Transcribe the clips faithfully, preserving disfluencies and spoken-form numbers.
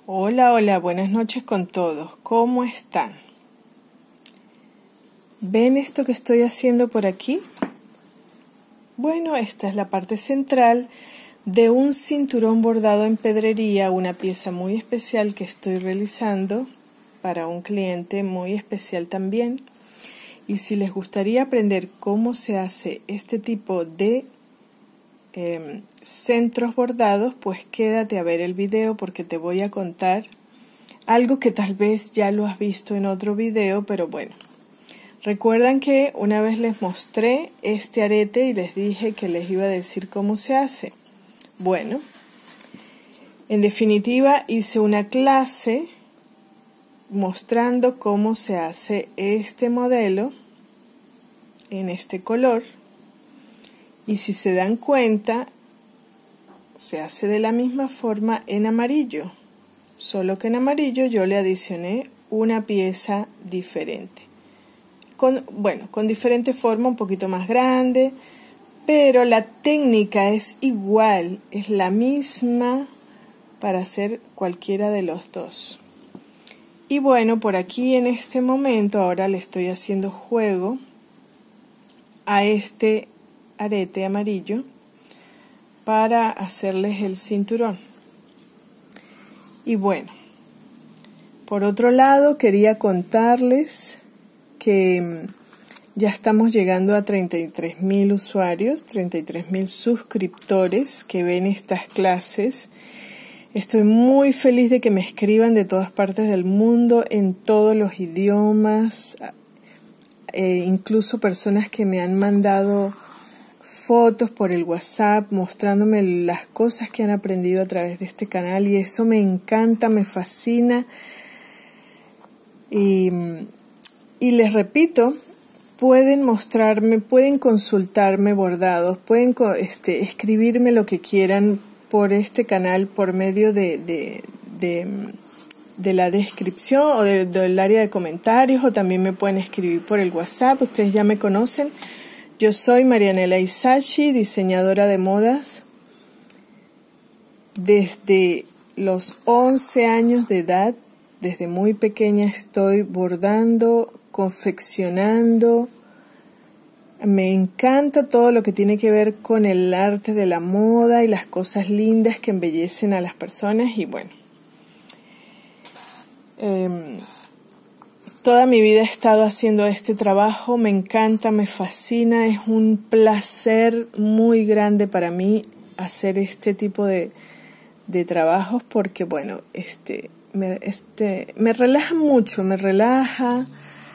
Hola, hola, buenas noches con todos. ¿Cómo están? ¿Ven esto que estoy haciendo por aquí? Bueno, esta es la parte central de un cinturón bordado en pedrería, una pieza muy especial que estoy realizando para un cliente muy especial también. Y si les gustaría aprender cómo se hace este tipo de eh, centros bordados, pues quédate a ver el video porque te voy a contar algo que tal vez ya lo has visto en otro video, pero bueno. Recuerdan que una vez les mostré este arete y les dije que les iba a decir cómo se hace. Bueno, en definitiva hice una clase mostrando cómo se hace este modelo en este color. Y si se dan cuenta, se hace de la misma forma en amarillo, solo que en amarillo yo le adicioné una pieza diferente. Con, bueno, con diferente forma, un poquito más grande, pero la técnica es igual, es la misma para hacer cualquiera de los dos. Y bueno, por aquí en este momento ahora le estoy haciendo juego a este arete amarillo para hacerles el cinturón. Y bueno, por otro lado quería contarles que ya estamos llegando a treinta y tres mil usuarios, treinta y tres mil suscriptores que ven estas clases. Estoy muy feliz de que me escriban de todas partes del mundo, en todos los idiomas, eh, incluso personas que me han mandado fotos por el WhatsApp mostrándome las cosas que han aprendido a través de este canal, y eso me encanta, me fascina. Y, y les repito, pueden mostrarme, pueden consultarme bordados, pueden este, escribirme lo que quieran por este canal por medio de, de, de, de la descripción o de, del área de comentarios, o también me pueden escribir por el WhatsApp. Ustedes ya me conocen. Yo soy Marianela Isachi, diseñadora de modas. Desde los once años de edad, desde muy pequeña estoy bordando, confeccionando. Me encanta todo lo que tiene que ver con el arte de la moda y las cosas lindas que embellecen a las personas. Y bueno, eh, toda mi vida he estado haciendo este trabajo, me encanta, me fascina, es un placer muy grande para mí hacer este tipo de, de trabajos porque, bueno, este me, este, me relaja mucho, me relaja,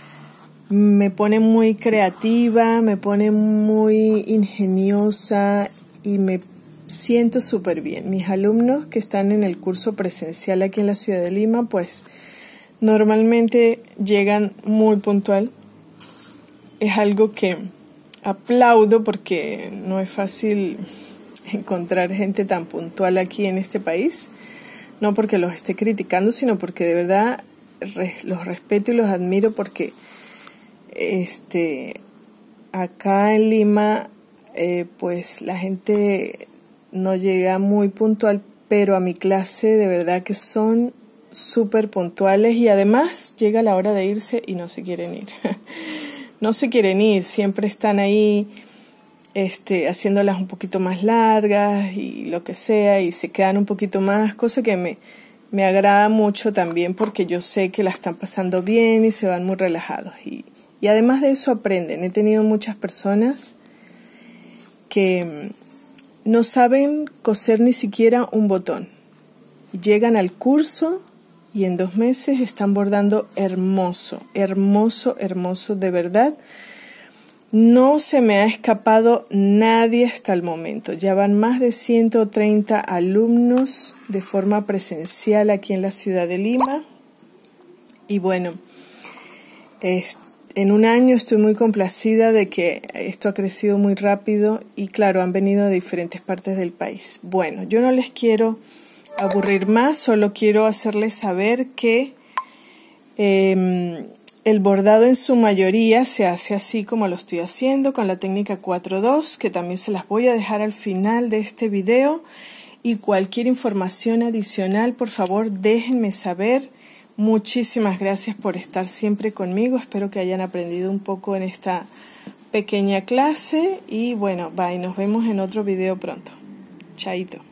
me pone muy creativa, me pone muy ingeniosa y me siento súper bien. Mis alumnos que están en el curso presencial aquí en la ciudad de Lima, pues normalmente llegan muy puntual. Es algo que aplaudo porque no es fácil encontrar gente tan puntual aquí en este país. No porque los esté criticando, sino porque de verdad los respeto y los admiro, porque este acá en Lima eh, pues la gente no llega muy puntual, pero a mi clase de verdad que son súper puntuales, y además llega la hora de irse y no se quieren ir. No se quieren ir, siempre están ahí este, haciéndolas un poquito más largas y lo que sea, y se quedan un poquito más, cosa que me, me agrada mucho también porque yo sé que la están pasando bien y se van muy relajados. Y, y además de eso aprenden. He tenido muchas personas que no saben coser ni siquiera un botón. Llegan al curso y en dos meses están bordando hermoso, hermoso, hermoso, de verdad. No se me ha escapado nadie hasta el momento. Ya van más de ciento treinta alumnos de forma presencial aquí en la ciudad de Lima. Y bueno, es, en un año estoy muy complacida de que esto ha crecido muy rápido y claro, han venido de diferentes partes del país. Bueno, yo no les quiero aburrir más, solo quiero hacerles saber que eh, el bordado en su mayoría se hace así como lo estoy haciendo, con la técnica cuatro dos, que también se las voy a dejar al final de este video. y cualquier información adicional, por favor, déjenme saber. Muchísimas gracias por estar siempre conmigo. Espero que hayan aprendido un poco en esta pequeña clase y bueno, bye, nos vemos en otro video pronto. Chaito.